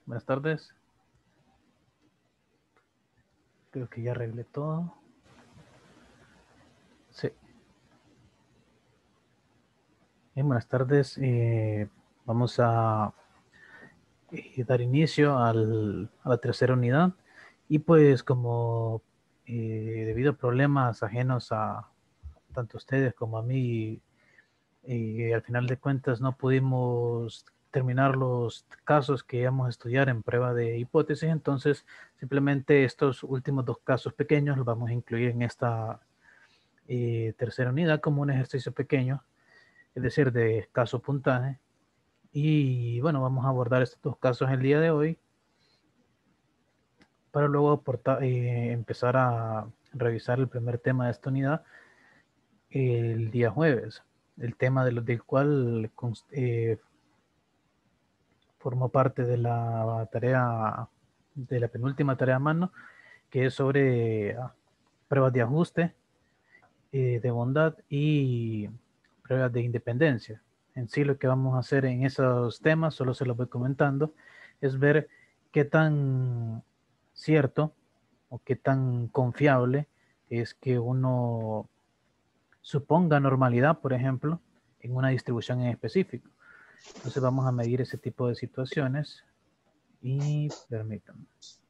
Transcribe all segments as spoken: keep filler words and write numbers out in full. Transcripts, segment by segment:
Buenas tardes. Creo que ya arreglé todo. Sí. Bien, buenas tardes. Eh, vamos a eh, dar inicio al- a la tercera unidad. Y pues como eh, debido a problemas ajenos a tanto ustedes como a mí, y al final de cuentas no pudimos terminar los casos que íbamos a estudiar en prueba de hipótesis, entonces simplemente estos últimos dos casos pequeños los vamos a incluir en esta eh, tercera unidad como un ejercicio pequeño, es decir, de escaso puntaje. Y bueno, vamos a abordar estos dos casos el día de hoy para luego aportar, eh, empezar a revisar el primer tema de esta unidad el día jueves, el tema de lo, del cual eh, formó parte de la tarea, de la penúltima tarea a mano, que es sobre ah, pruebas de ajuste, eh, de bondad y pruebas de independencia. En sí lo que vamos a hacer en esos temas, solo se los voy comentando, es ver qué tan cierto o qué tan confiable es que uno suponga normalidad, por ejemplo, en una distribución en específico. Entonces vamos a medir ese tipo de situaciones y permítanme.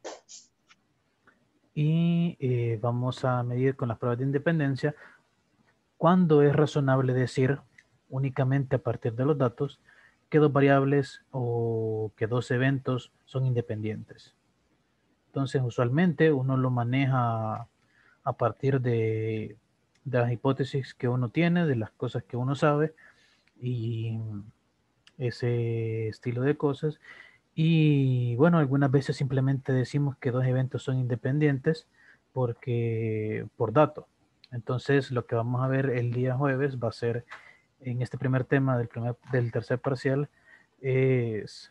Y eh, vamos a medir con las pruebas de independencia cuándo es razonable decir únicamente a partir de los datos que dos variables o que dos eventos son independientes. Entonces, usualmente uno lo maneja a partir de, de las hipótesis que uno tiene, de las cosas que uno sabe y ese estilo de cosas. Y bueno, algunas veces simplemente decimos que dos eventos son independientes porque por dato. Entonces, lo que vamos a ver el día jueves va a ser en este primer tema del, primer, del tercer parcial es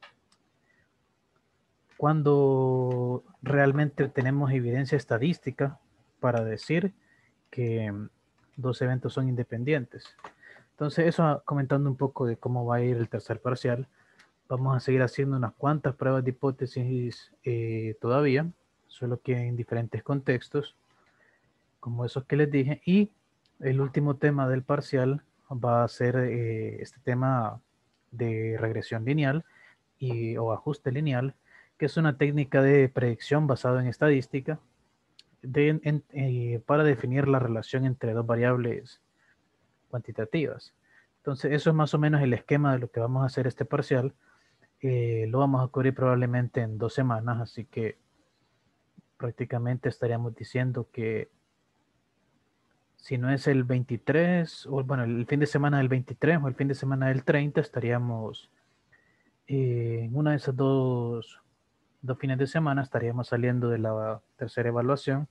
cuando realmente tenemos evidencia estadística para decir que dos eventos son independientes. Entonces, eso comentando un poco de cómo va a ir el tercer parcial. Vamos a seguir haciendo unas cuantas pruebas de hipótesis eh, todavía, solo que en diferentes contextos, como esos que les dije. Y el último tema del parcial va a ser eh, este tema de regresión lineal y, o ajuste lineal, que es una técnica de predicción basada en estadística de, en, eh, para definir la relación entre dos variables cuantitativas. Entonces, eso es más o menos el esquema de lo que vamos a hacer este parcial. Eh, lo vamos a cubrir probablemente en dos semanas, así que prácticamente estaríamos diciendo que si no es el veintitrés, o bueno, el fin de semana del veintitrés o el fin de semana del treinta, estaríamos eh, en una de esas dos, dos fines de semana, estaríamos saliendo de la tercera evaluación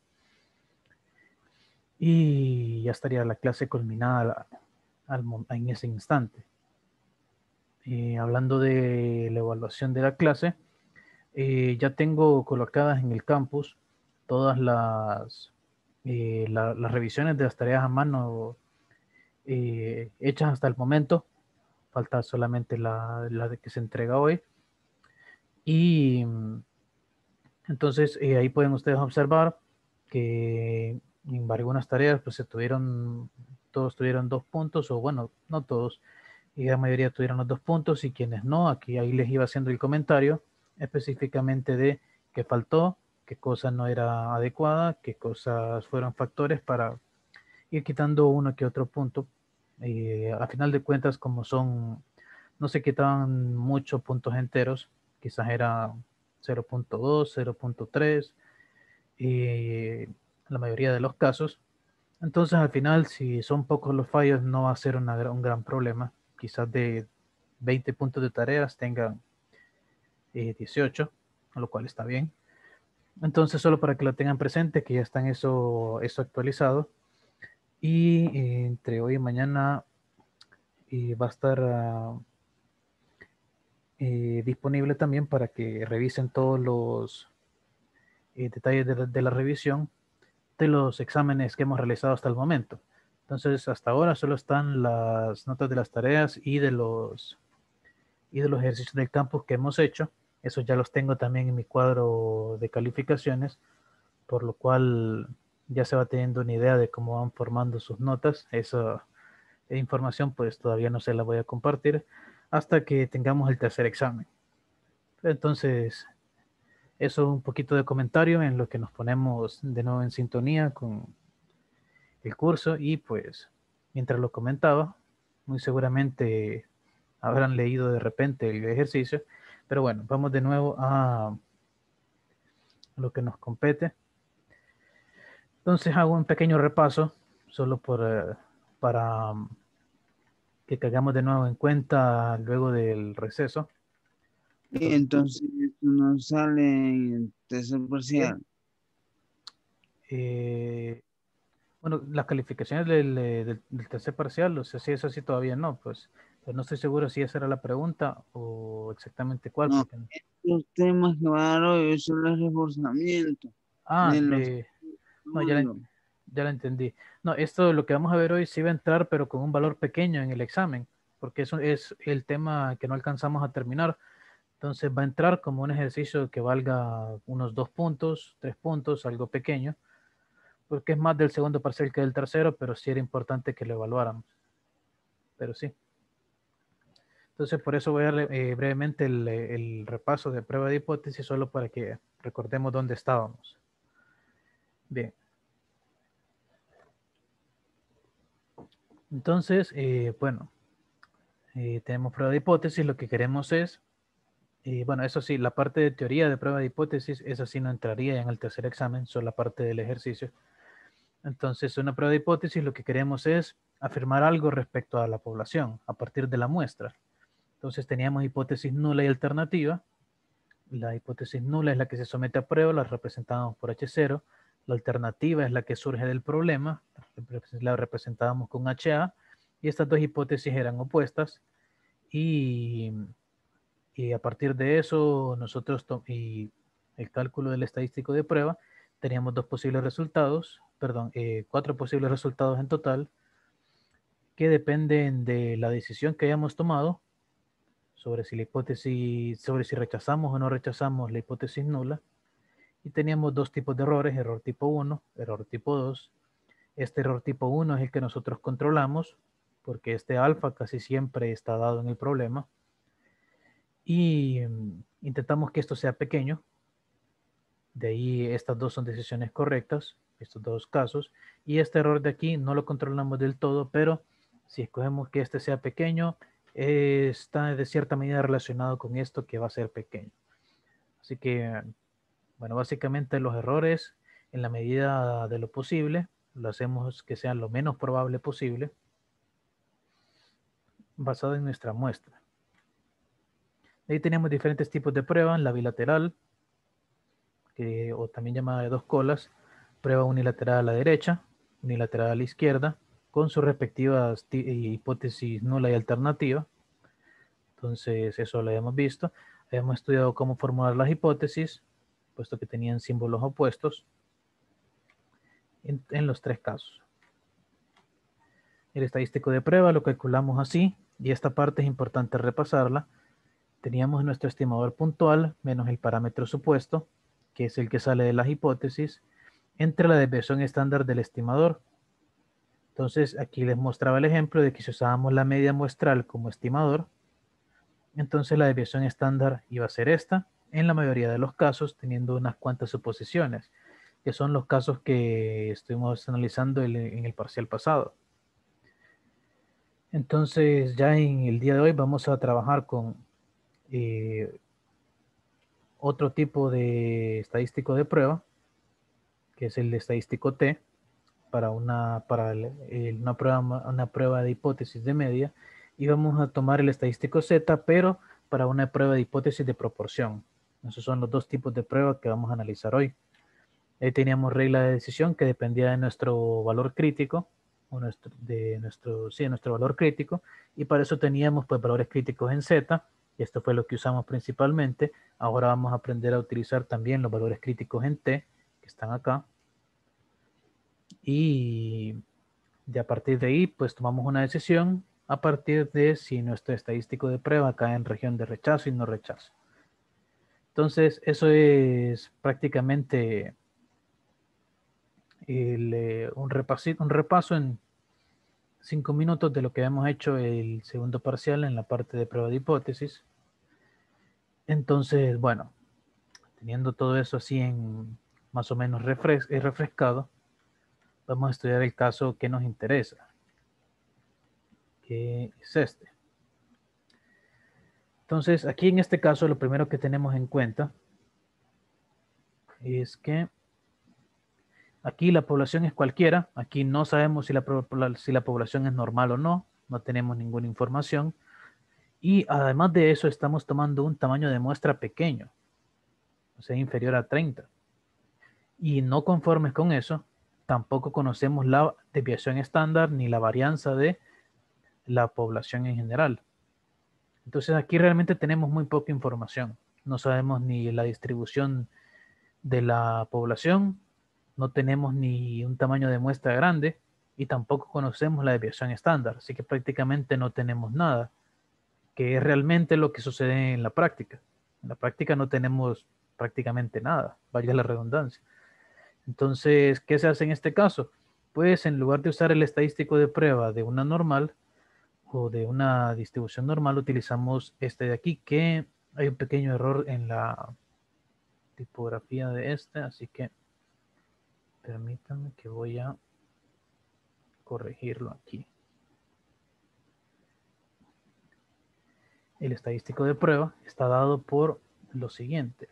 y ya estaría la clase culminada al, al, en ese instante. Eh, hablando de la evaluación de la clase, eh, ya tengo colocadas en el campus todas las, eh, la, las revisiones de las tareas a mano eh, hechas hasta el momento. Falta solamente la, la de que se entrega hoy. Y entonces eh, ahí pueden ustedes observar que en algunas tareas pues se tuvieron, todos tuvieron dos puntos, o bueno, no todos, y la mayoría tuvieron los dos puntos, y quienes no, aquí ahí les iba haciendo el comentario específicamente de qué faltó, qué cosa no era adecuada, qué cosas fueron factores para ir quitando uno que otro punto. Eh, a final de cuentas, como son, no se quitaban muchos puntos enteros, quizás era cero punto dos, cero punto tres, y la mayoría de los casos. Entonces, al final, si son pocos los fallos, no va a ser una, un gran problema. Quizás de veinte puntos de tareas tengan eh, dieciocho, lo cual está bien. Entonces, solo para que lo tengan presente, que ya está eso, eso actualizado. Y eh, entre hoy y mañana eh, va a estar uh, eh, disponible también para que revisen todos los eh, detalles de la, de la revisión de los exámenes que hemos realizado hasta el momento. Entonces, hasta ahora solo están las notas de las tareas y de los, y de los ejercicios del campus que hemos hecho. Esos ya los tengo también en mi cuadro de calificaciones, por lo cual ya se va teniendo una idea de cómo van formando sus notas. Esa información pues todavía no se la voy a compartir hasta que tengamos el tercer examen. Entonces, eso es un poquito de comentario en lo que nos ponemos de nuevo en sintonía con el curso y pues mientras lo comentaba, muy seguramente habrán leído de repente el ejercicio, pero bueno, vamos de nuevo a lo que nos compete. Entonces hago un pequeño repaso solo por, eh, para um, que caigamos de nuevo en cuenta luego del receso. Y entonces no sale en el tercer parcial. Eh, bueno, las calificaciones del, eh, del, del tercer parcial, o sea, si eso sí todavía no, pues, pero no estoy seguro si esa era la pregunta o exactamente cuál, No, porque... los temas que van a dar hoy son el reforzamiento Ah, de los de... No, ya la, estudios. ya la entendí. No, esto lo que vamos a ver hoy sí va a entrar, pero con un valor pequeño en el examen, porque eso es el tema que no alcanzamos a terminar. Entonces va a entrar como un ejercicio que valga unos dos puntos, tres puntos, algo pequeño, porque es más del segundo parcial que del tercero, pero sí era importante que lo evaluáramos. Pero sí. Entonces por eso voy a dar eh, brevemente el, el repaso de prueba de hipótesis, solo para que recordemos dónde estábamos. Bien. Entonces, eh, bueno, eh, tenemos prueba de hipótesis, lo que queremos es, eh, bueno, eso sí, la parte de teoría de prueba de hipótesis, esa sí no entraría en el tercer examen, solo la parte del ejercicio. Entonces, una prueba de hipótesis lo que queremos es afirmar algo respecto a la población a partir de la muestra. Entonces, teníamos hipótesis nula y alternativa. La hipótesis nula es la que se somete a prueba, la representamos por H cero. La alternativa es la que surge del problema, la representábamos con H A. Y estas dos hipótesis eran opuestas. Y, y a partir de eso, nosotros, y el cálculo del estadístico de prueba, teníamos dos posibles resultados, perdón, eh, cuatro posibles resultados en total, que dependen de la decisión que hayamos tomado sobre si la hipótesis, sobre si rechazamos o no rechazamos la hipótesis nula. Y teníamos dos tipos de errores, error tipo uno, error tipo dos. Este error tipo uno es el que nosotros controlamos, porque este alfa casi siempre está dado en el problema. Y um, intentamos que esto sea pequeño. De ahí estas dos son decisiones correctas, estos dos casos. Y este error de aquí no lo controlamos del todo, pero si escogemos que este sea pequeño, eh, está de cierta medida relacionado con esto que va a ser pequeño. Así que, bueno, básicamente los errores, en la medida de lo posible, lo hacemos que sean lo menos probable posible, basado en nuestra muestra. De ahí tenemos diferentes tipos de pruebas, la bilateral, que, o también llamada de dos colas, prueba unilateral a la derecha, unilateral a la izquierda, con sus respectivas hipótesis nula y alternativa. Entonces, eso lo habíamos visto. Habíamos estudiado cómo formular las hipótesis, puesto que tenían símbolos opuestos en, en los tres casos. El estadístico de prueba lo calculamos así, y esta parte es importante repasarla. Teníamos nuestro estimador puntual menos el parámetro supuesto, que es el que sale de las hipótesis, entre la desviación estándar del estimador. Entonces, aquí les mostraba el ejemplo de que si usábamos la media muestral como estimador, entonces la desviación estándar iba a ser esta, en la mayoría de los casos, teniendo unas cuantas suposiciones, que son los casos que estuvimos analizando en el parcial pasado. Entonces, ya en el día de hoy vamos a trabajar con eh, otro tipo de estadístico de prueba, que es el estadístico T, para una, para el, el, una, prueba, una prueba de hipótesis de media, y vamos a tomar el estadístico Z, pero para una prueba de hipótesis de proporción. Esos son los dos tipos de pruebas que vamos a analizar hoy. Ahí teníamos regla de decisión que dependía de nuestro valor crítico, o nuestro, de nuestro, sí, de nuestro valor crítico, y para eso teníamos pues valores críticos en Z, y esto fue lo que usamos principalmente. Ahora vamos a aprender a utilizar también los valores críticos en T, que están acá, y de a partir de ahí pues tomamos una decisión a partir de si nuestro estadístico de prueba cae en región de rechazo y no rechazo. Entonces, eso es prácticamente el, eh, un, repasito, un repaso en cinco minutos de lo que hemos hecho el segundo parcial en la parte de prueba de hipótesis. Entonces, bueno, teniendo todo eso así en más o menos refres refrescado, vamos a estudiar el caso que nos interesa, que es este. Entonces, aquí en este caso, lo primero que tenemos en cuenta es que aquí la población es cualquiera. Aquí no sabemos si la, si la población es normal o no. No tenemos ninguna información. Y además de eso, estamos tomando un tamaño de muestra pequeño, o sea, inferior a treinta. Y no conformes con eso, tampoco conocemos la desviación estándar ni la varianza de la población en general. Entonces aquí realmente tenemos muy poca información. No sabemos ni la distribución de la población, no tenemos ni un tamaño de muestra grande y tampoco conocemos la desviación estándar. Así que prácticamente no tenemos nada, que es realmente lo que sucede en la práctica. En la práctica no tenemos prácticamente nada, valga la redundancia. Entonces, ¿qué se hace en este caso? Pues en lugar de usar el estadístico de prueba de una normal o de una distribución normal, utilizamos este de aquí, que hay un pequeño error en la tipografía de este, así que permítanme que voy a corregirlo aquí. El estadístico de prueba está dado por lo siguiente.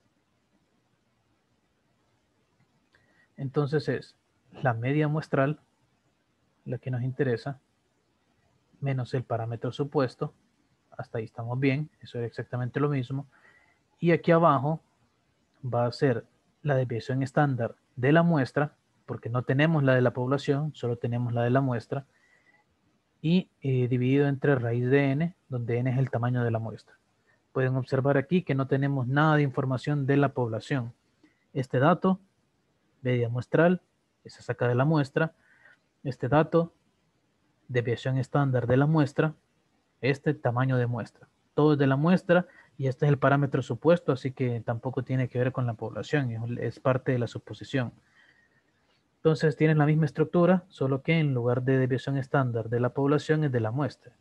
Entonces es la media muestral, la que nos interesa, menos el parámetro supuesto. Hasta ahí estamos bien, eso es exactamente lo mismo. Y aquí abajo va a ser la desviación estándar de la muestra, porque no tenemos la de la población, solo tenemos la de la muestra, y eh, dividido entre raíz de n, donde n es el tamaño de la muestra. Pueden observar aquí que no tenemos nada de información de la población. Este dato, media muestral, se saca de la muestra. Este dato, desviación estándar de la muestra, este tamaño de muestra. Todo es de la muestra y este es el parámetro supuesto, así que tampoco tiene que ver con la población, es parte de la suposición. Entonces tienen la misma estructura, solo que en lugar de desviación estándar de la población es de la muestra.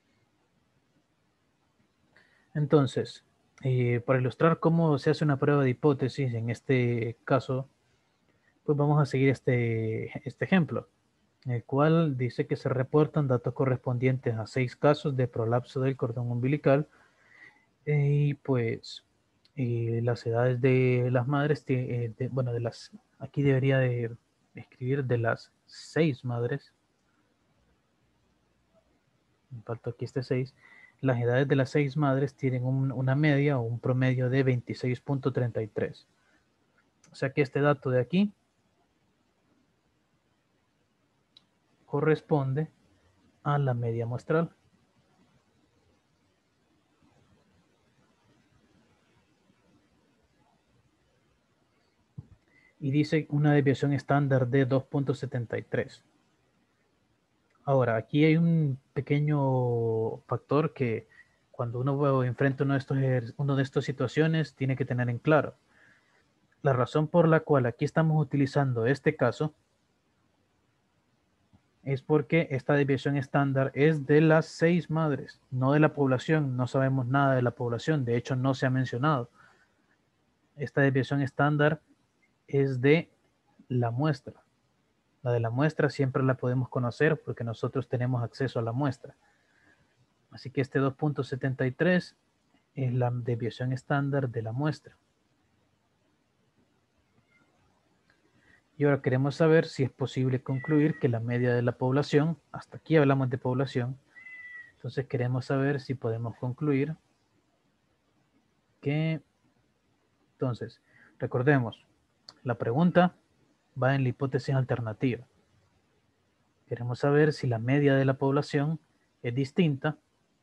Entonces, eh, para ilustrar cómo se hace una prueba de hipótesis, en este caso, pues vamos a seguir este, este ejemplo, el cual dice que se reportan datos correspondientes a seis casos de prolapso del cordón umbilical eh, y pues eh, las edades de las madres, eh, de, bueno, de las, aquí debería de escribir de las seis madres, me faltó aquí este seis, las edades de las seis madres tienen un, una media o un promedio de veintiséis punto treinta y tres. O sea que este dato de aquí corresponde a la media muestral. Y dice una desviación estándar de dos punto setenta y tres. Ahora, aquí hay un pequeño factor que cuando uno enfrenta uno de estos, uno de estas situaciones tiene que tener en claro. La razón por la cual aquí estamos utilizando este caso es porque esta desviación estándar es de las seis madres, no de la población. No sabemos nada de la población, de hecho no se ha mencionado. Esta desviación estándar es de la muestra. La de la muestra siempre la podemos conocer porque nosotros tenemos acceso a la muestra. Así que este dos punto setenta y tres es la desviación estándar de la muestra. Y ahora queremos saber si es posible concluir que la media de la población, hasta aquí hablamos de población, entonces queremos saber si podemos concluir que, entonces, recordemos, la pregunta va en la hipótesis alternativa. Queremos saber si la media de la población es distinta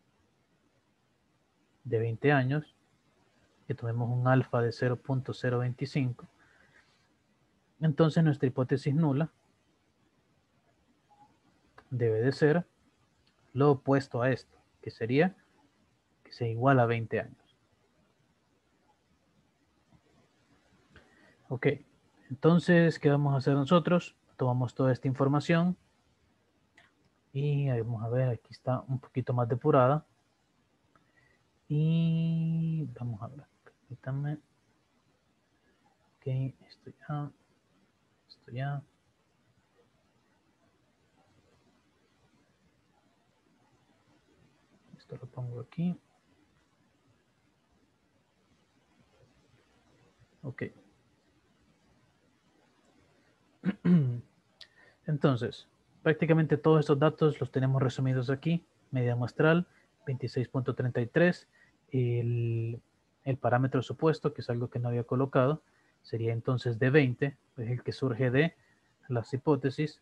de veinte años, que tomemos un alfa de cero punto cero veinticinco. Entonces nuestra hipótesis nula debe de ser lo opuesto a esto, que sería que sea igual a veinte años. Ok, entonces, ¿qué vamos a hacer nosotros? Tomamos toda esta información y vamos a ver, aquí está un poquito más depurada. Y vamos a ver, permítanme. Ok, esto ya, esto ya. Esto lo pongo aquí. Ok. Entonces, prácticamente todos estos datos los tenemos resumidos aquí. Media muestral, veintiséis punto treinta y tres. El, el parámetro supuesto, que es algo que no había colocado, sería entonces de veinte, es el que surge de las hipótesis.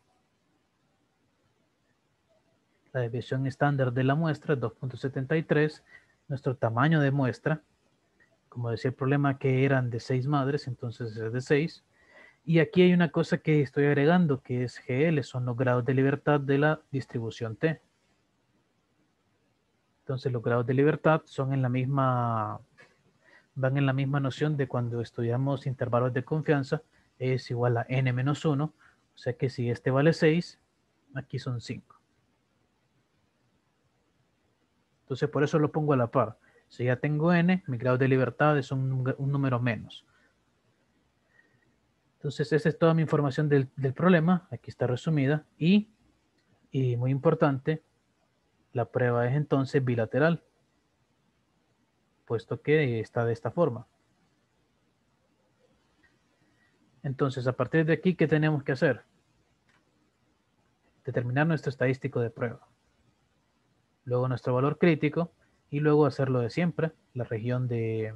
La desviación estándar de la muestra es dos punto setenta y tres. Nuestro tamaño de muestra, como decía el problema que eran de seis madres, entonces es de seis. Y aquí hay una cosa que estoy agregando, que es G L, son los grados de libertad de la distribución T. Entonces los grados de libertad son en la misma, van en la misma noción de cuando estudiamos intervalos de confianza, es igual a n menos uno, o sea que si este vale seis, aquí son cinco. Entonces por eso lo pongo a la par. Si ya tengo n, mi grado de libertad es un, un número menos. Entonces esa es toda mi información del, del problema, aquí está resumida, y, y muy importante, la prueba es entonces bilateral, puesto que está de esta forma. Entonces, a partir de aquí, ¿qué tenemos que hacer? Determinar nuestro estadístico de prueba. Luego nuestro valor crítico y luego hacerlo de siempre, la región de,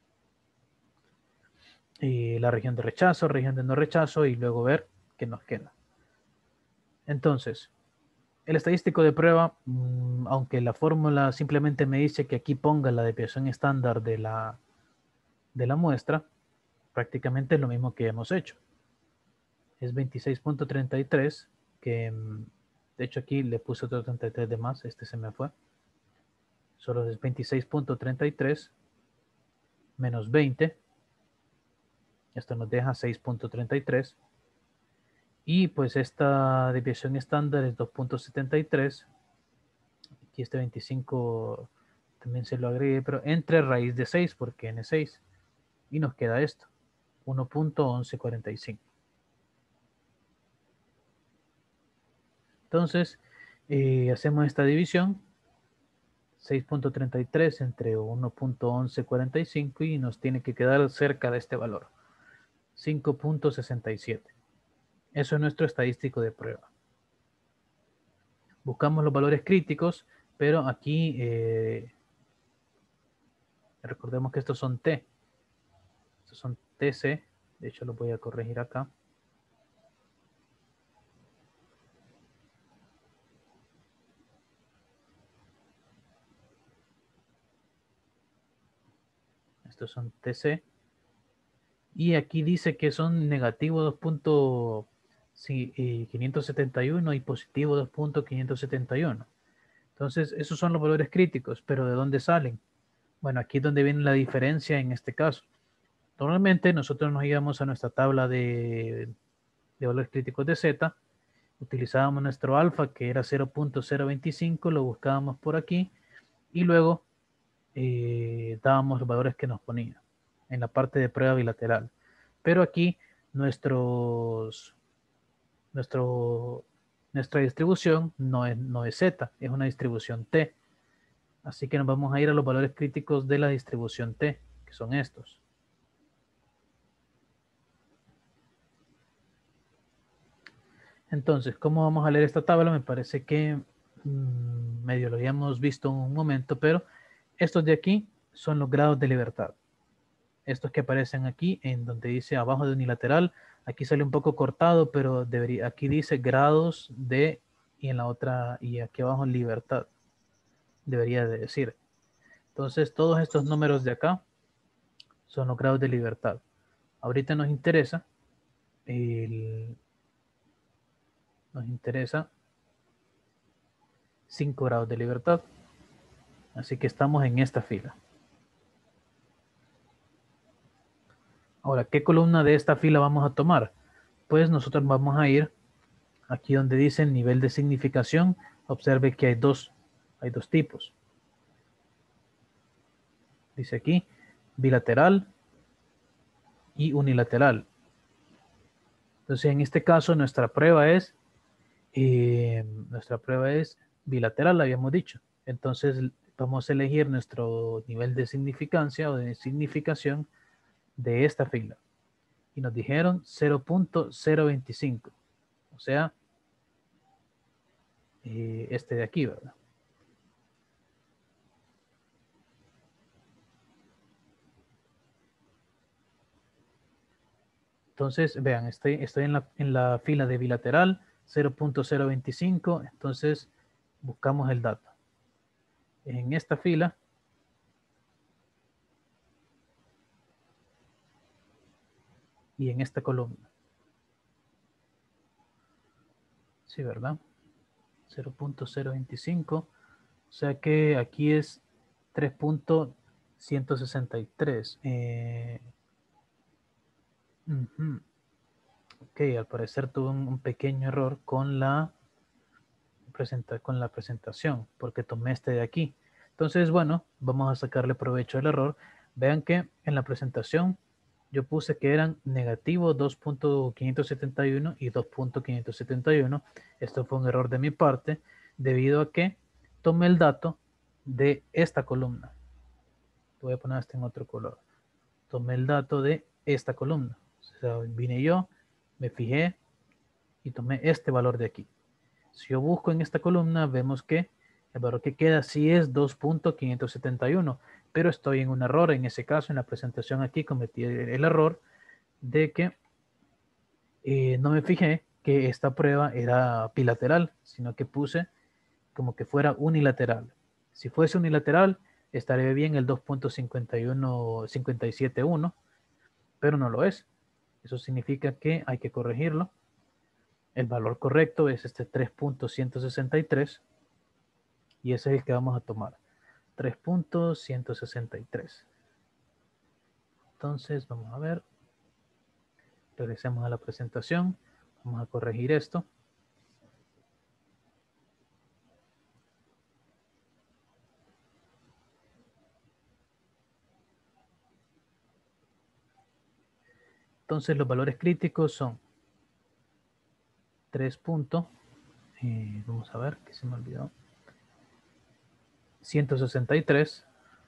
y la región de rechazo, región de no rechazo y luego ver qué nos queda. Entonces, el estadístico de prueba, mmm, aunque la fórmula simplemente me dice que aquí ponga la desviación estándar de la, de la muestra, prácticamente es lo mismo que hemos hecho. Es veintiséis punto treinta y tres, que de hecho aquí le puse otro treinta y tres de más, este se me fue. Solo es veintiséis punto treinta y tres menos veinte. Esto nos deja seis punto treinta y tres. Y pues esta desviación estándar es dos punto setenta y tres. Aquí este veinticinco también se lo agregué, pero entre raíz de seis, porque n es seis. Y nos queda esto, uno punto once cuarenta y cinco. Entonces, eh, hacemos esta división. seis punto treinta y tres entre uno punto once cuarenta y cinco y nos tiene que quedar cerca de este valor, cinco punto sesenta y siete. Eso es nuestro estadístico de prueba. Buscamos los valores críticos, pero aquí eh, recordemos que estos son T. Estos son T C. De hecho, lo voy a corregir acá. Estos son T C. Y aquí dice que son negativo dos punto quinientos setenta y uno y positivo dos punto quinientos setenta y uno. Entonces, esos son los valores críticos, pero ¿de dónde salen? Bueno, aquí es donde viene la diferencia en este caso. Normalmente nosotros nos íbamos a nuestra tabla de, de valores críticos de Z, utilizábamos nuestro alfa que era cero punto cero veinticinco, lo buscábamos por aquí y luego eh, dábamos los valores que nos ponía en la parte de prueba bilateral. Pero aquí nuestros, nuestro, nuestra distribución no es, no es Z, es una distribución T. Así que nos vamos a ir a los valores críticos de la distribución T, que son estos. Entonces, ¿cómo vamos a leer esta tabla? Me parece que mmm, medio lo habíamos visto en un momento, pero estos de aquí son los grados de libertad. Estos que aparecen aquí, en donde dice abajo de unilateral, aquí sale un poco cortado, pero debería, aquí dice grados de, y en la otra, y aquí abajo libertad, debería de decir. Entonces, todos estos números de acá son los grados de libertad. Ahorita nos interesa, el, nos interesa cinco grados de libertad. Así que estamos en esta fila. Ahora, ¿qué columna de esta fila vamos a tomar? Pues nosotros vamos a ir aquí donde dice nivel de significación. Observe que hay dos, hay dos tipos. Dice aquí bilateral y unilateral. Entonces, en este caso, nuestra prueba es, eh, nuestra prueba es bilateral, la habíamos dicho. Entonces, vamos a elegir nuestro nivel de significancia o de significación de esta fila. Y nos dijeron cero punto cero veinticinco. O sea, eh, este de aquí, ¿verdad? Entonces, vean, estoy, estoy en, la, en la fila de bilateral, cero punto cero veinticinco. Entonces, buscamos el dato. En esta fila, y en esta columna. Sí, ¿verdad? cero punto cero veinticinco. O sea que aquí es tres punto ciento sesenta y tres. Eh, uh-huh. Ok, al parecer tuve un, un pequeño error con la, presenta, con la presentación, porque tomé este de aquí. Entonces, bueno, vamos a sacarle provecho al error. Vean que en la presentación yo puse que eran negativo dos punto quinientos setenta y uno y dos punto quinientos setenta y uno. Esto fue un error de mi parte debido a que tomé el dato de esta columna. Voy a poner este en otro color. Tomé el dato de esta columna. O sea, vine yo, me fijé y tomé este valor de aquí. Si yo busco en esta columna, vemos que el valor que queda sí es dos punto quinientos setenta y uno, pero estoy en un error. En ese caso, en la presentación aquí cometí el error de que eh, no me fijé que esta prueba era bilateral, sino que puse como que fuera unilateral. Si fuese unilateral, estaría bien el dos punto cincuenta y uno, cincuenta y siete uno, pero no lo es. Eso significa que hay que corregirlo. El valor correcto es este tres punto ciento sesenta y tres y ese es el que vamos a tomar. tres punto ciento sesenta y tres. Entonces, vamos a ver. Regresemos a la presentación. Vamos a corregir esto. Entonces, los valores críticos son tres puntos. Eh, vamos a ver, que se me olvidó. ciento sesenta y tres.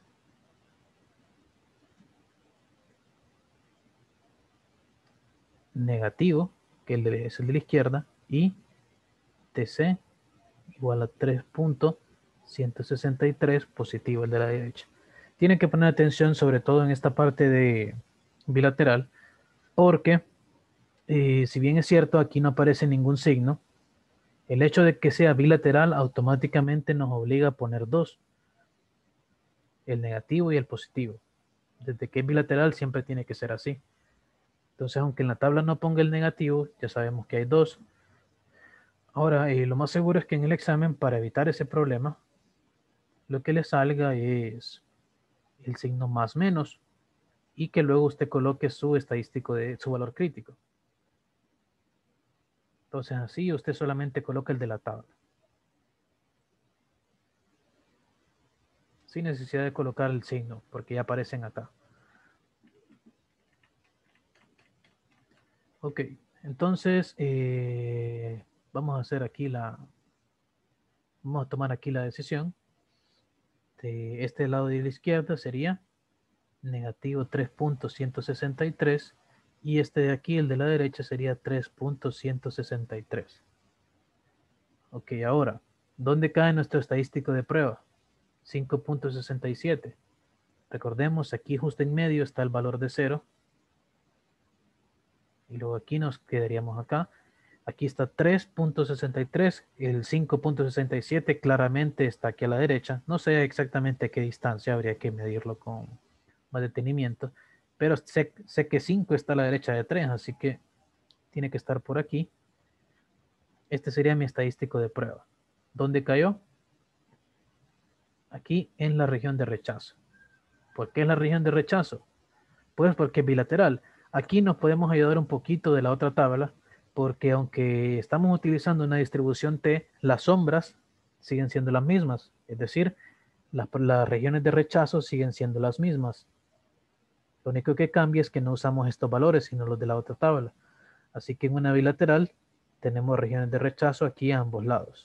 Negativo, que es el de la izquierda, y T C igual a tres punto ciento sesenta y tres, positivo el de la derecha. Tienen que poner atención sobre todo en esta parte de bilateral, porque eh, si bien es cierto aquí no aparece ningún signo, el hecho de que sea bilateral automáticamente nos obliga a poner dos, el negativo y el positivo. Desde que es bilateral siempre tiene que ser así. Entonces, aunque en la tabla no ponga el negativo, ya sabemos que hay dos. Ahora, eh, lo más seguro es que en el examen, para evitar ese problema, lo que le salga es el signo más menos y que luego usted coloque su estadístico de su valor crítico. Entonces, así usted solamente coloca el de la tabla, sin necesidad de colocar el signo, porque ya aparecen acá. Ok, entonces eh, vamos a hacer aquí la, vamos a tomar aquí la decisión. De este lado de la izquierda sería negativo tres punto ciento sesenta y tres y este de aquí, el de la derecha, sería tres punto ciento sesenta y tres. Ok, ahora, ¿dónde cae nuestro estadístico de prueba? cinco punto sesenta y siete. Recordemos, aquí justo en medio está el valor de cero. Y luego aquí nos quedaríamos acá. Aquí está tres punto sesenta y tres. El cinco punto sesenta y siete claramente está aquí a la derecha. No sé exactamente a qué distancia, habría que medirlo con más detenimiento. Pero sé, sé que cinco está a la derecha de tres, así que tiene que estar por aquí. Este sería mi estadístico de prueba. ¿Dónde cayó? Aquí en la región de rechazo. ¿Por qué es la región de rechazo? Pues porque es bilateral. Aquí nos podemos ayudar un poquito de la otra tabla, porque aunque estamos utilizando una distribución T, las sombras siguen siendo las mismas, es decir, las, las regiones de rechazo siguen siendo las mismas. Lo único que cambia es que no usamos estos valores, sino los de la otra tabla. Así que en una bilateral tenemos regiones de rechazo aquí a ambos lados.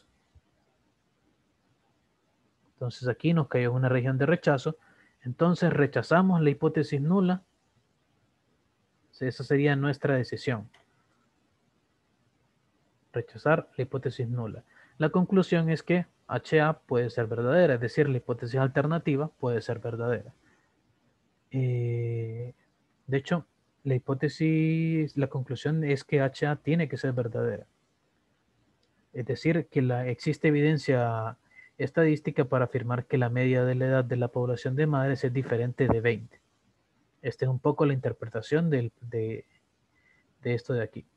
Entonces aquí nos cayó una región de rechazo. Entonces rechazamos la hipótesis nula. Esa sería nuestra decisión. Rechazar la hipótesis nula. La conclusión es que H A puede ser verdadera, es decir, la hipótesis alternativa puede ser verdadera. Eh, de hecho, la hipótesis, la conclusión es que H A tiene que ser verdadera. Es decir, que la, existe evidencia estadística para afirmar que la media de la edad de la población de madres es diferente de veinte. Esta es un poco la interpretación del, de, de esto de aquí.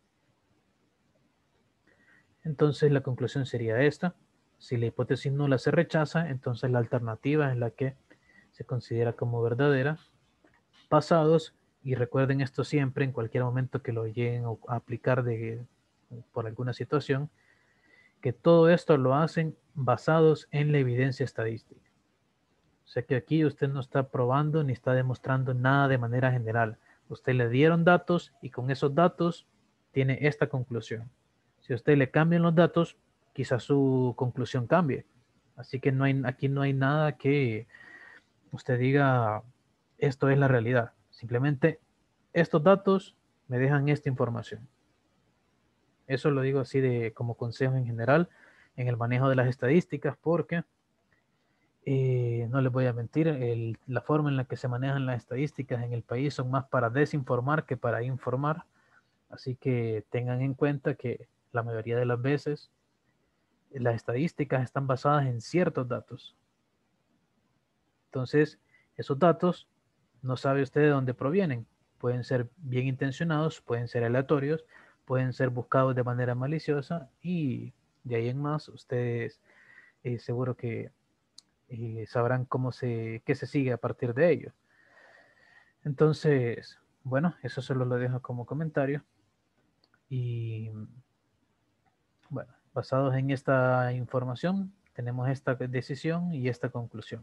Entonces la conclusión sería esta. Si la hipótesis nula se rechaza, entonces la alternativa es la que se considera como verdadera. Basados, y recuerden esto siempre, en cualquier momento que lo lleguen a aplicar de, por alguna situación, que todo esto lo hacen basados en la evidencia estadística. O sea que aquí usted no está probando ni está demostrando nada de manera general. Usted le dieron datos y con esos datos tiene esta conclusión. Si a usted le cambian los datos, quizás su conclusión cambie. Así que no hay, aquí no hay nada que usted diga, esto es la realidad. Simplemente estos datos me dejan esta información. Eso lo digo así de como consejo en general en el manejo de las estadísticas, porque eh, no les voy a mentir, el, la forma en la que se manejan las estadísticas en el país son más para desinformar que para informar. Así que tengan en cuenta que la mayoría de las veces las estadísticas están basadas en ciertos datos. Entonces, esos datos no sabe usted de dónde provienen. Pueden ser bien intencionados, pueden ser aleatorios, pueden ser buscados de manera maliciosa y de ahí en más ustedes eh, seguro que eh, sabrán cómo se, qué se sigue a partir de ello. Entonces, bueno, eso solo lo dejo como comentario. Y bueno, basados en esta información, tenemos esta decisión y esta conclusión.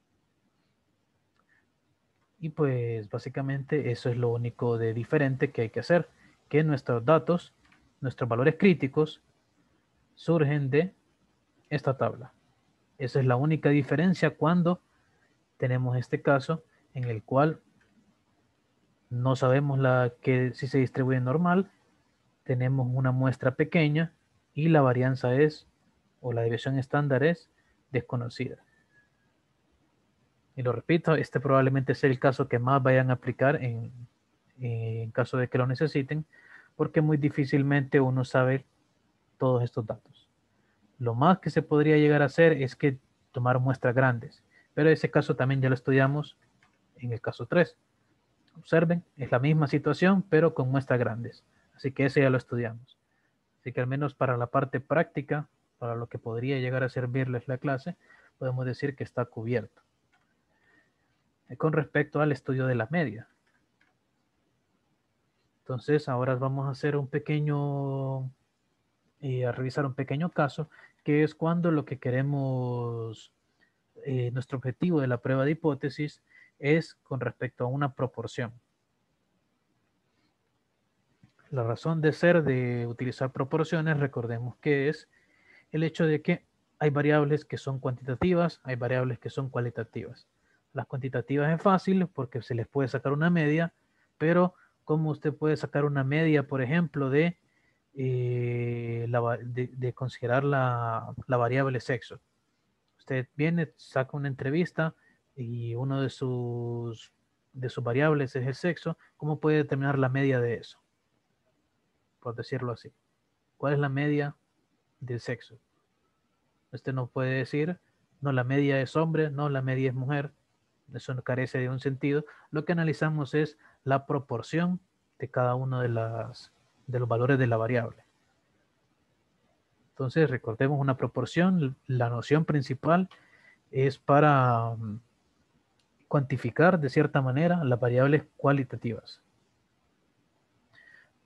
Y pues básicamente eso es lo único de diferente que hay que hacer, que nuestros datos, nuestros valores críticos, surgen de esta tabla. Esa es la única diferencia cuando tenemos este caso en el cual no sabemos la, que si se distribuye normal, tenemos una muestra pequeña y la varianza es, o la desviación estándar es, desconocida. Y lo repito, este probablemente sea el caso que más vayan a aplicar en, en caso de que lo necesiten, porque muy difícilmente uno sabe todos estos datos. Lo más que se podría llegar a hacer es que tomar muestras grandes, pero ese caso también ya lo estudiamos en el caso tres. Observen, es la misma situación, pero con muestras grandes. Así que ese ya lo estudiamos. Así que al menos para la parte práctica, para lo que podría llegar a servirles la clase, podemos decir que está cubierto. Con respecto al estudio de la media. Entonces ahora vamos a hacer un pequeño, eh, a revisar un pequeño caso, que es cuando lo que queremos, eh, nuestro objetivo de la prueba de hipótesis es con respecto a una proporción. La razón de ser de utilizar proporciones, recordemos que es el hecho de que hay variables que son cuantitativas, hay variables que son cualitativas. Las cuantitativas es fácil porque se les puede sacar una media, pero ¿cómo usted puede sacar una media, por ejemplo, de, eh, la, de, de considerar la, la variable sexo? Usted viene, saca una entrevista y uno de sus, de sus variables es el sexo. ¿Cómo puede determinar la media de eso? Por decirlo así. ¿Cuál es la media del sexo? Usted no puede decir, no, la media es hombre, no, la media es mujer. Eso no carece de un sentido. Lo que analizamos es la proporción de cada uno de, las, de los valores de la variable. Entonces, recordemos una proporción. La noción principal es para um, cuantificar de cierta manera las variables cualitativas.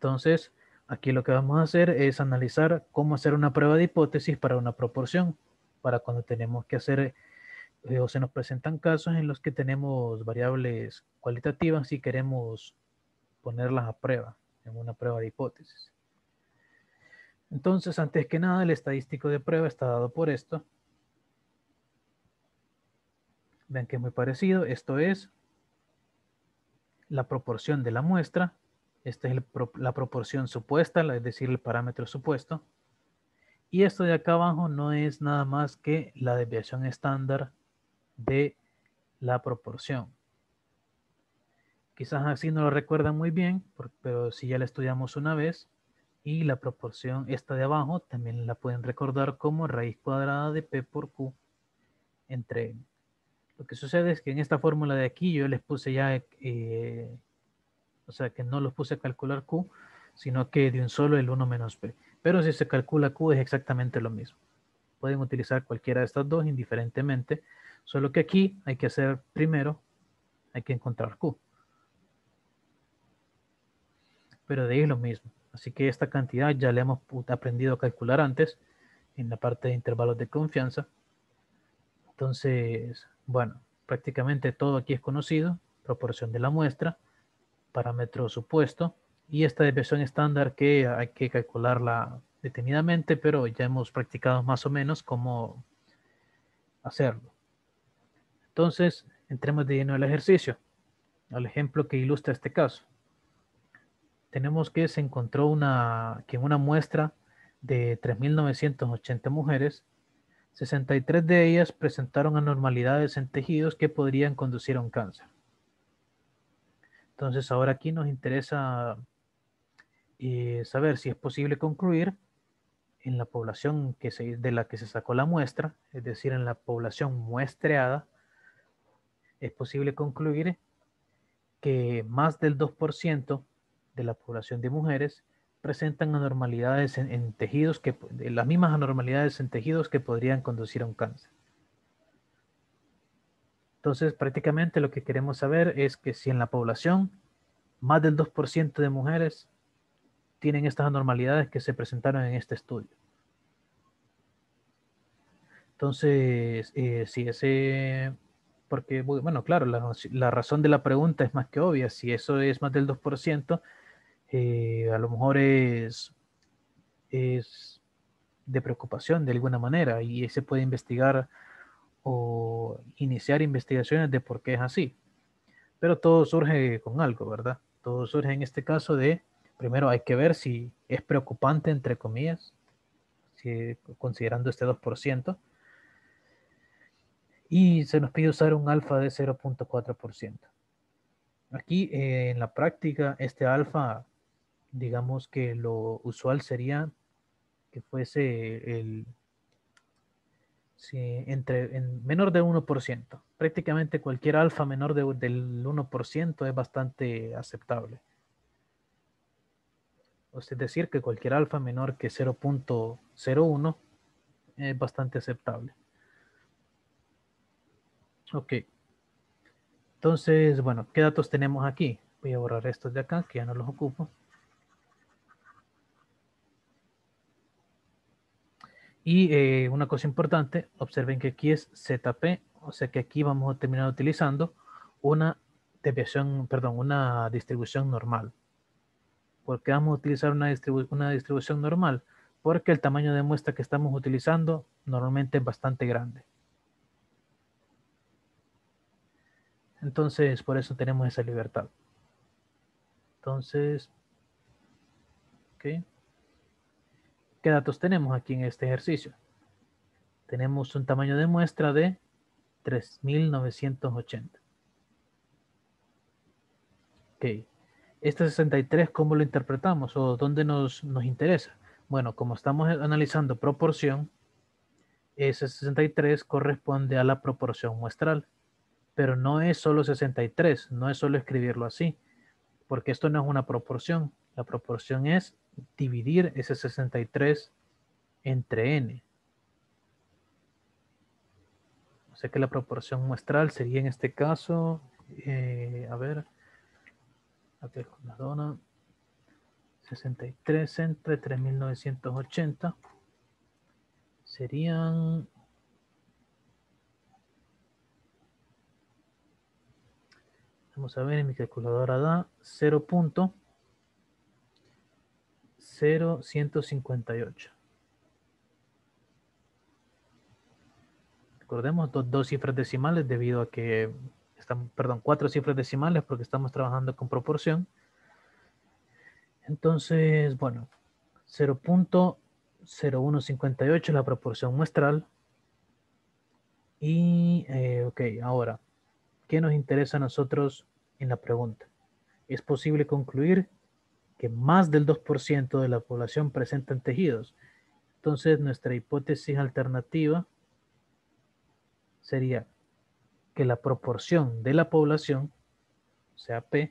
Entonces, aquí lo que vamos a hacer es analizar cómo hacer una prueba de hipótesis para una proporción, para cuando tenemos que hacer eh, o se nos presentan casos en los que tenemos variables cualitativas y queremos ponerlas a prueba en una prueba de hipótesis. Entonces, antes que nada, el estadístico de prueba está dado por esto. Ven que es muy parecido. Esto es la proporción de la muestra. Esta es el, la proporción supuesta, es decir, el parámetro supuesto. Y esto de acá abajo no es nada más que la desviación estándar de la proporción. Quizás así no lo recuerdan muy bien, pero si ya la estudiamos una vez. Y la proporción esta de abajo también la pueden recordar como raíz cuadrada de P por Q entre N. Lo que sucede es que en esta fórmula de aquí yo les puse ya, eh, o sea que no los puse a calcular Q, sino que de un solo el uno menos P. Pero si se calcula Q es exactamente lo mismo. Pueden utilizar cualquiera de estas dos indiferentemente, solo que aquí hay que hacer primero, hay que encontrar Q. Pero de ahí es lo mismo. Así que esta cantidad ya la hemos aprendido a calcular antes en la parte de intervalos de confianza. Entonces, bueno, prácticamente todo aquí es conocido, proporción de la muestra, parámetro supuesto y esta desviación estándar que hay que calcularla detenidamente, pero ya hemos practicado más o menos cómo hacerlo. Entonces, entremos de lleno al ejercicio, al ejemplo que ilustra este caso. Tenemos que se encontró una, que en una muestra de tres mil novecientas ochenta mujeres, sesenta y tres de ellas presentaron anormalidades en tejidos que podrían conducir a un cáncer. Entonces ahora aquí nos interesa eh, saber si es posible concluir en la población que se, de la que se sacó la muestra, es decir, en la población muestreada, es posible concluir que más del dos por ciento de la población de mujeres presentan anormalidades en, en tejidos que, las mismas anormalidades en tejidos que podrían conducir a un cáncer. Entonces, prácticamente lo que queremos saber es que si en la población más del dos por ciento de mujeres tienen estas anormalidades que se presentaron en este estudio. Entonces, eh, si ese, porque, bueno, claro, la, la, razón de la pregunta es más que obvia. Si eso es más del dos por ciento, eh, a lo mejor es, es de preocupación de alguna manera y se puede investigar o iniciar investigaciones de por qué es así. Pero todo surge con algo, ¿verdad? Todo surge en este caso de, primero hay que ver si es preocupante, entre comillas, si, considerando este dos por ciento, y se nos pide usar un alfa de cero punto cuatro por ciento. Aquí eh, en la práctica, este alfa, digamos que lo usual sería que fuese el sí, entre en menor de uno por ciento. Prácticamente cualquier alfa menor de, del uno por ciento es bastante aceptable. Es decir, que cualquier alfa menor que cero punto cero uno es bastante aceptable. Ok. Entonces, bueno, ¿qué datos tenemos aquí? Voy a borrar estos de acá, que ya no los ocupo. Y eh, una cosa importante, observen que aquí es Z P, o sea que aquí vamos a terminar utilizando una desviación, perdón, una distribución normal. ¿Por qué vamos a utilizar una, distribu una distribución normal? Porque el tamaño de muestra que estamos utilizando normalmente es bastante grande. Entonces, por eso tenemos esa libertad. Entonces, ¿okay? ¿Qué datos tenemos aquí en este ejercicio? Tenemos un tamaño de muestra de tres mil novecientos ochenta. Ok. Este sesenta y tres, ¿cómo lo interpretamos? ¿O dónde nos, nos interesa? Bueno, como estamos analizando proporción, ese sesenta y tres corresponde a la proporción muestral. Pero no es solo sesenta y tres, no es solo escribirlo así, porque esto no es una proporción. La proporción es dividir ese sesenta y tres entre n. O sea que la proporción muestral sería en este caso, eh, a ver, a ver, la dona, sesenta y tres entre tres mil novecientos ochenta serían... Vamos a ver, en mi calculadora da cero punto cero ciento cincuenta y ocho. Recordemos, dos, dos cifras decimales debido a que están, perdón, cuatro cifras decimales porque estamos trabajando con proporción. Entonces, bueno, cero punto cero uno cincuenta y ocho es la proporción muestral. Y, eh, ok, ahora, ¿qué nos interesa a nosotros en la pregunta? ¿Es posible concluir que más del dos por ciento de la población presentan tejidos? Entonces, nuestra hipótesis alternativa sería que la proporción de la población, o sea, P,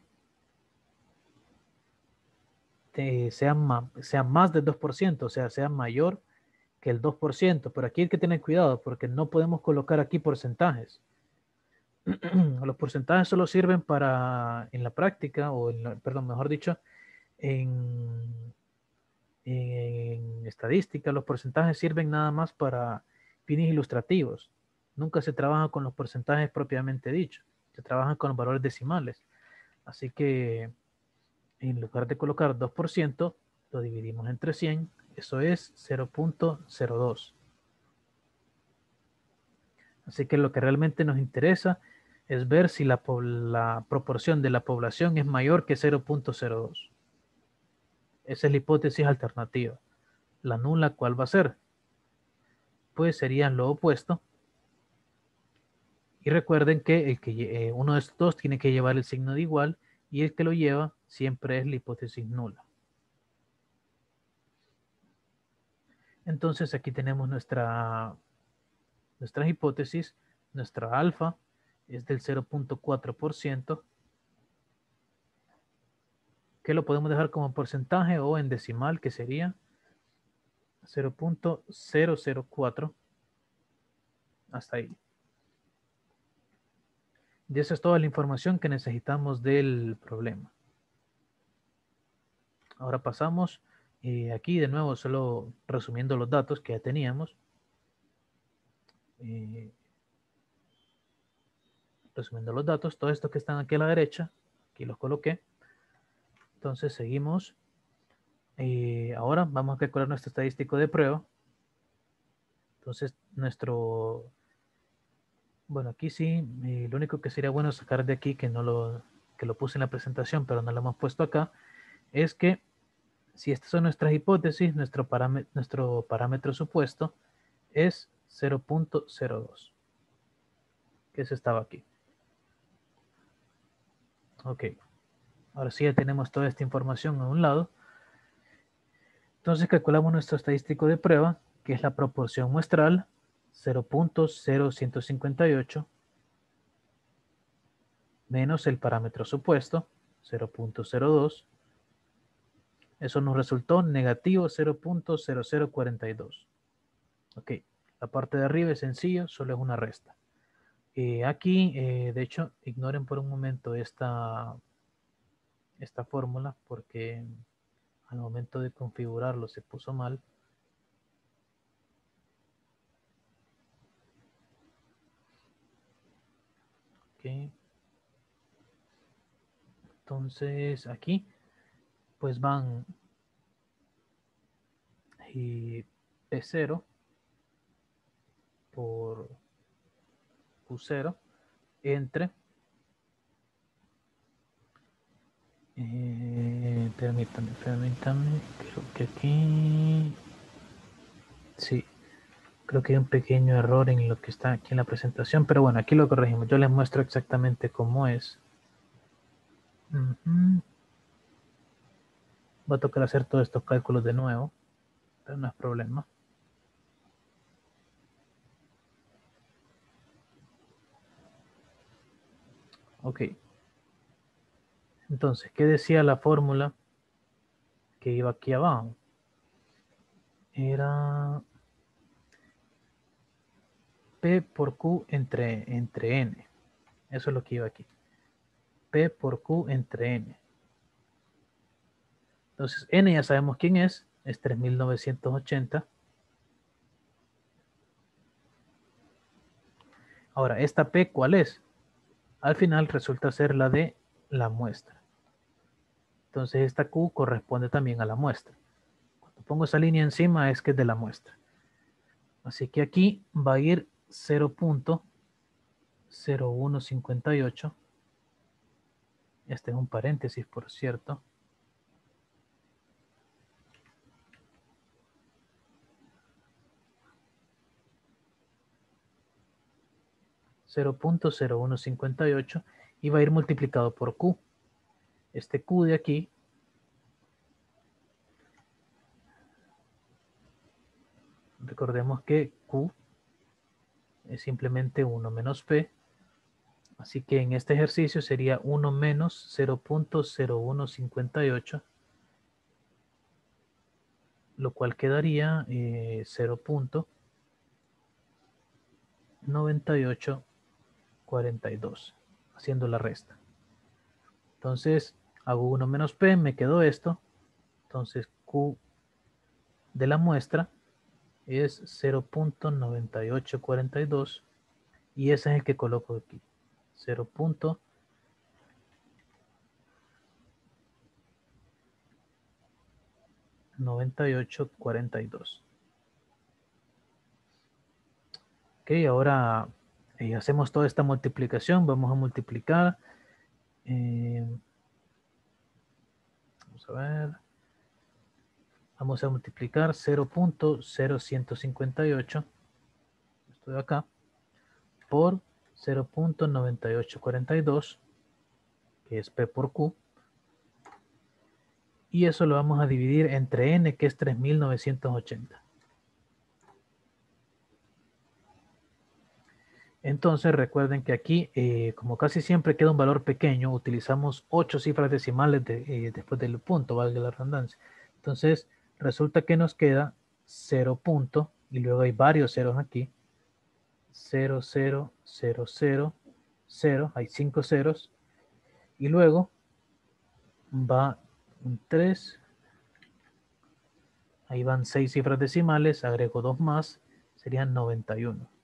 te- sea, ma- sea más del dos por ciento, o sea, sea mayor que el dos por ciento. Pero aquí hay que tener cuidado porque no podemos colocar aquí porcentajes. Los porcentajes solo sirven para, en la práctica, o en la- perdón, mejor dicho, en, en estadística, los porcentajes sirven nada más para fines ilustrativos. Nunca se trabaja con los porcentajes propiamente dichos. Se trabaja con los valores decimales. Así que en lugar de colocar dos por ciento, lo dividimos entre cien. Eso es cero punto cero dos. Así que lo que realmente nos interesa es ver si la, la proporción de la población es mayor que cero punto cero dos. Esa es la hipótesis alternativa. La nula, ¿cuál va a ser? Pues sería lo opuesto. Y recuerden que, el que eh, uno de estos dos tiene que llevar el signo de igual y el que lo lleva siempre es la hipótesis nula. Entonces aquí tenemos nuestra, nuestras hipótesis. Nuestra alfa es del cero punto cuatro por ciento, que lo podemos dejar como porcentaje o en decimal, que sería cero punto cero cero cuatro. Hasta ahí. Y esa es toda la información que necesitamos del problema. Ahora pasamos eh, aquí de nuevo, solo resumiendo los datos que ya teníamos. Eh, resumiendo los datos, todos estos que están aquí a la derecha, aquí los coloqué. Entonces seguimos. Eh, ahora vamos a calcular nuestro estadístico de prueba. Entonces nuestro... Bueno, aquí sí, eh, lo único que sería bueno sacar de aquí, que no lo, que lo puse en la presentación, pero no lo hemos puesto acá, es que si estas son nuestras hipótesis, nuestro parámetro, nuestro parámetro supuesto es cero punto cero dos, que se estaba aquí. Ok, ahora sí ya tenemos toda esta información a un lado. Entonces calculamos nuestro estadístico de prueba, que es la proporción muestral, cero punto cero uno cinco ocho, menos el parámetro supuesto, cero punto cero dos. Eso nos resultó negativo cero punto cero cero cuatro dos. Ok, la parte de arriba es sencillo, solo es una resta. Eh, aquí, eh, de hecho, ignoren por un momento esta, esta fórmula porque al momento de configurarlo se puso mal. Ok. Entonces aquí pues van y P cero por Q cero entre, eh, permítame, permítame, creo que aquí, sí, creo que hay un pequeño error en lo que está aquí en la presentación, pero bueno, aquí lo corregimos, yo les muestro exactamente cómo es. Uh-huh. Va a tocar hacer todos estos cálculos de nuevo, pero no es problema. Ok. Entonces, ¿qué decía la fórmula que iba aquí abajo? Era P por Q entre, entre N. Eso es lo que iba aquí. P por Q entre N. Entonces, N ya sabemos quién es, es tres mil novecientos ochenta. Ahora, esta P, ¿cuál es? Al final resulta ser la de la muestra. Entonces, esta Q corresponde también a la muestra. Cuando pongo esa línea encima es que es de la muestra. Así que aquí va a ir cero punto cero uno cincuenta y ocho. Este es un paréntesis, por cierto. cero punto cero uno cincuenta y ocho y va a ir multiplicado por Q. Este Q de aquí recordemos que Q es simplemente uno menos P. Así que en este ejercicio sería uno menos cero punto cero uno cincuenta y ocho, lo cual quedaría eh, cero punto noventa y ocho cuarenta y dos, haciendo la resta. Entonces hago uno menos P, me quedó esto. Entonces Q de la muestra es cero punto noventa y ocho cuarenta y dos y ese es el que coloco aquí. cero punto noventa y ocho cuarenta y dos. Ok, ahora eh, hacemos toda esta multiplicación. Vamos a multiplicar. Eh, vamos a ver. Vamos a multiplicar cero punto cero uno cinco ocho. Esto de acá. Por cero punto noventa y ocho cuarenta y dos. Que es P por Q. Y eso lo vamos a dividir entre N, que es tres mil novecientos ochenta. Entonces recuerden que aquí, eh, como casi siempre queda un valor pequeño, utilizamos ocho cifras decimales de, eh, después del punto, valga la redundancia. Entonces resulta que nos queda cero punto, y luego hay varios ceros aquí. cero, cero, cero, cero, cero, hay cinco ceros. Y luego va un tres, ahí van seis cifras decimales, agrego dos más, serían noventa y uno.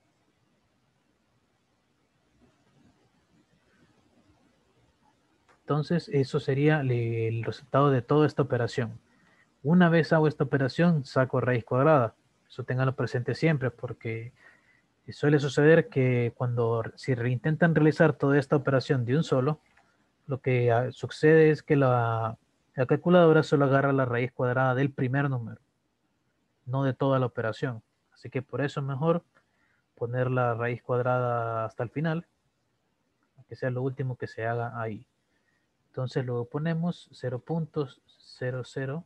Entonces, eso sería el resultado de toda esta operación. Una vez hago esta operación, saco raíz cuadrada. Eso ténganlo presente siempre, porque suele suceder que cuando si intentan realizar toda esta operación de un solo, lo que ah, sucede es que la, la calculadora solo agarra la raíz cuadrada del primer número, no de toda la operación. Así que por eso es mejor poner la raíz cuadrada hasta el final, que sea lo último que se haga ahí. Entonces luego ponemos cero punto cero cero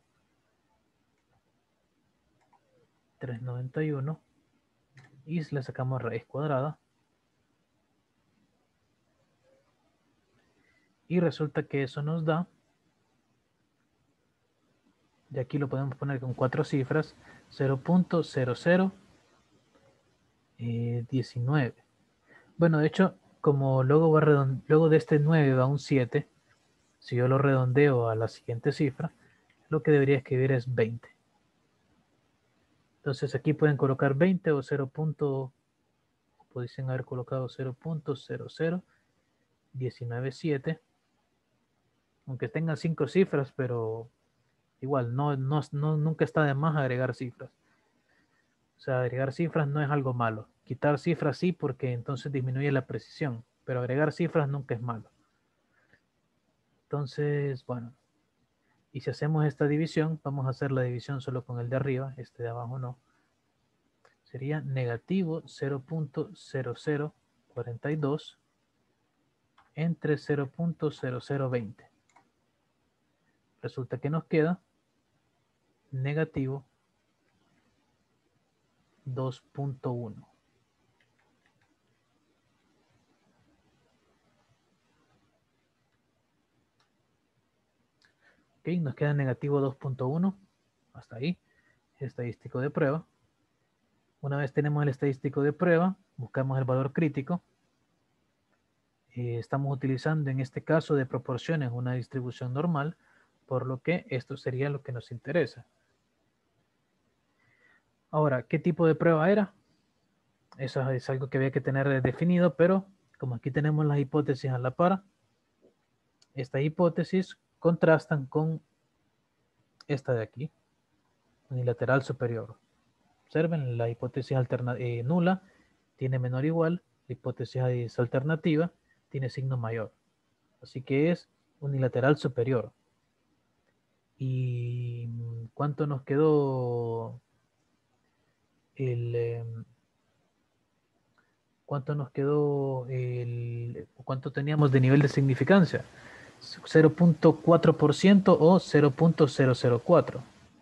tres noventa y uno y le sacamos raíz cuadrada. Y resulta que eso nos da, y aquí lo podemos poner con cuatro cifras, cero punto cero cero diecinueve. Bueno, de hecho, como luego, va luego de este nueve va un siete, si yo lo redondeo a la siguiente cifra, lo que debería escribir es veinte. Entonces aquí pueden colocar veinte o cero. Pudiesen haber colocado cero punto cero cero diecinueve siete, aunque tengan cinco cifras, pero igual no, no, no, nunca está de más agregar cifras. O sea, agregar cifras no es algo malo. Quitar cifras sí, porque entonces disminuye la precisión, pero agregar cifras nunca es malo. Entonces, bueno, y si hacemos esta división, vamos a hacer la división solo con el de arriba, este de abajo no. Sería negativo cero punto cero cero cuarenta y dos entre cero punto cero cero veinte. Resulta que nos queda negativo dos punto uno. Ok, nos queda negativo dos punto uno. Hasta ahí. Estadístico de prueba. Una vez tenemos el estadístico de prueba, buscamos el valor crítico. Eh, estamos utilizando en este caso de proporciones una distribución normal, por lo que esto sería lo que nos interesa. Ahora, ¿qué tipo de prueba era? Eso es algo que había que tener definido, pero como aquí tenemos las hipótesis a la par, estas hipótesis contrastan con esta de aquí, unilateral superior. Observen, la hipótesis alterna eh, nula tiene menor o igual, la hipótesis alternativa tiene signo mayor. Así que es unilateral superior. ¿Y cuánto nos quedó el... Eh, ¿Cuánto nos quedó el... ¿Cuánto teníamos de nivel de significancia? cero punto cuatro por ciento o cero punto cero cero cuatro.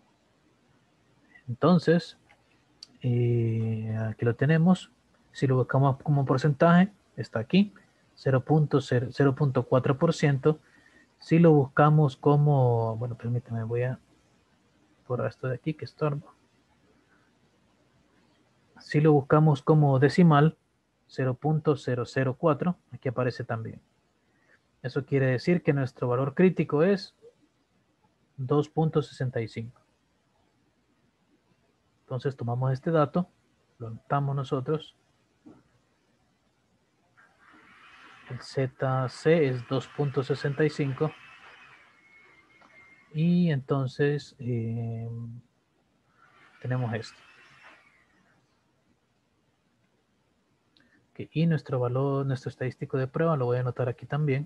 Entonces, eh, aquí lo tenemos. Si lo buscamos como porcentaje, está aquí, cero punto cuatro por ciento. Si lo buscamos como, bueno, permítame, voy a borrar esto de aquí que estorba. Si lo buscamos como decimal, cero punto cero cero cuatro, aquí aparece también. Eso quiere decir que nuestro valor crítico es dos punto sesenta y cinco. Entonces tomamos este dato, lo anotamos nosotros. El Z C es dos punto sesenta y cinco. Y entonces eh, tenemos esto. Okay, y nuestro valor, nuestro estadístico de prueba, lo voy a anotar aquí también.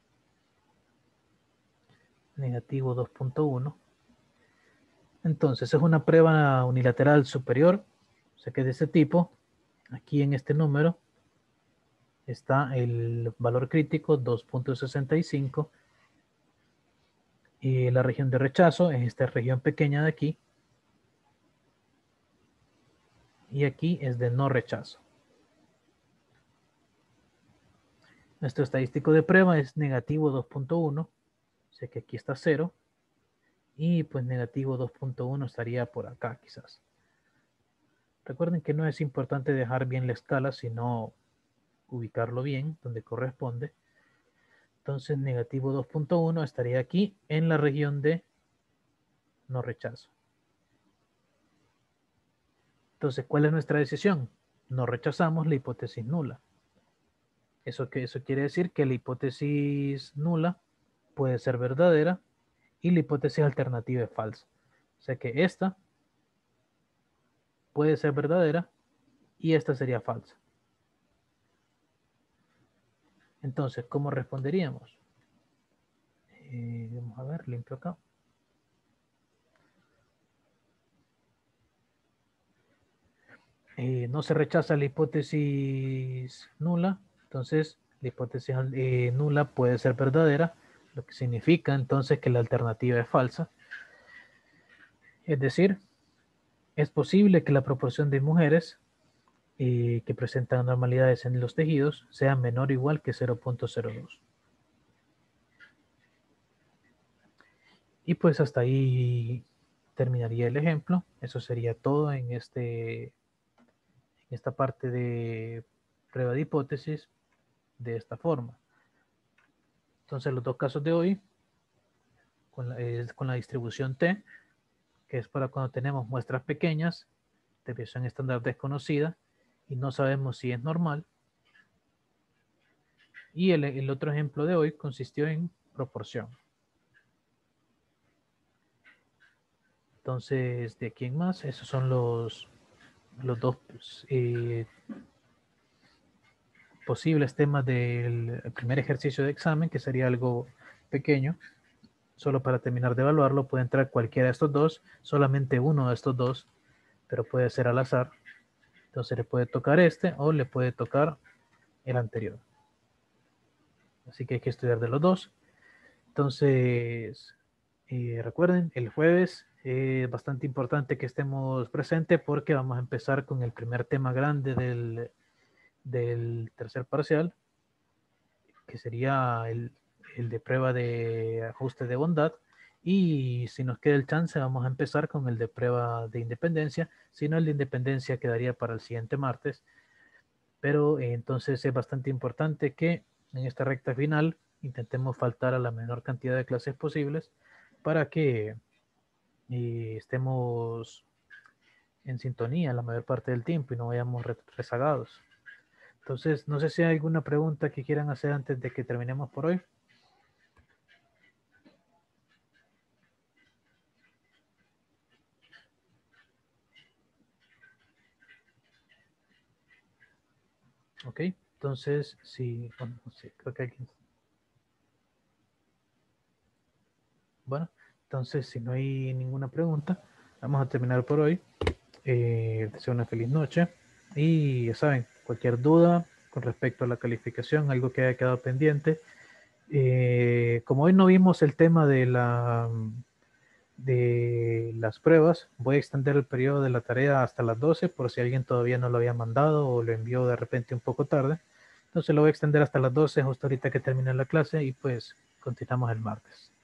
Negativo dos punto uno. Entonces es una prueba unilateral superior, o sea que de ese tipo. Aquí en este número está el valor crítico dos punto sesenta y cinco. Y la región de rechazo es esta región pequeña de aquí. Y aquí es de no rechazo. Nuestro estadístico de prueba es negativo dos punto uno. O sea que aquí está cero. Y pues negativo dos punto uno estaría por acá quizás. Recuerden que no es importante dejar bien la escala, sino ubicarlo bien donde corresponde. Entonces negativo dos punto uno estaría aquí en la región de no rechazo. Entonces, ¿cuál es nuestra decisión? No rechazamos la hipótesis nula. Eso, que, eso quiere decir que la hipótesis nula puede ser verdadera y la hipótesis alternativa es falsa. O sea que esta puede ser verdadera y esta sería falsa. Entonces, ¿cómo responderíamos? Eh, vamos a ver, limpio acá. Eh, no se rechaza la hipótesis nula, entonces la hipótesis eh, nula puede ser verdadera, lo que significa entonces que la alternativa es falsa. Es decir, es posible que la proporción de mujeres eh, que presentan anormalidades en los tejidos sea menor o igual que cero punto cero dos. Y pues hasta ahí terminaría el ejemplo. Eso sería todo en, este, en esta parte de prueba de hipótesis de esta forma. Entonces los dos casos de hoy, con la, es con la distribución T, que es para cuando tenemos muestras pequeñas, desviación estándar desconocida, y no sabemos si es normal. Y el, el otro ejemplo de hoy consistió en proporción. Entonces, de aquí en más, esos son los, los dos eh, posibles temas del primer ejercicio de examen, que sería algo pequeño. Solo para terminar de evaluarlo, puede entrar cualquiera de estos dos, solamente uno de estos dos, pero puede ser al azar. Entonces le puede tocar este o le puede tocar el anterior. Así que hay que estudiar de los dos. Entonces, eh, recuerden, el jueves es bastante importante que estemos presentes porque vamos a empezar con el primer tema grande del, del tercer parcial, que sería el, el de prueba de ajuste de bondad. Y si nos queda el chance, vamos a empezar con el de prueba de independencia. Si no, el de independencia quedaría para el siguiente martes. Pero eh, entonces es bastante importante que en esta recta final intentemos faltar a la menor cantidad de clases posibles para que eh, estemos en sintonía la mayor parte del tiempo y no vayamos re- rezagados. Entonces, no sé si hay alguna pregunta que quieran hacer antes de que terminemos por hoy. Ok, entonces, sí, bueno, no sé, creo que alguien... Bueno, entonces, si no hay ninguna pregunta, vamos a terminar por hoy. Eh, deseo una feliz noche y ya saben, cualquier duda con respecto a la calificación, algo que haya quedado pendiente. Eh, como hoy no vimos el tema de la de las pruebas, voy a extender el periodo de la tarea hasta las doce por si alguien todavía no lo había mandado o lo envió de repente un poco tarde. Entonces lo voy a extender hasta las doce justo ahorita que termine la clase y pues continuamos el martes.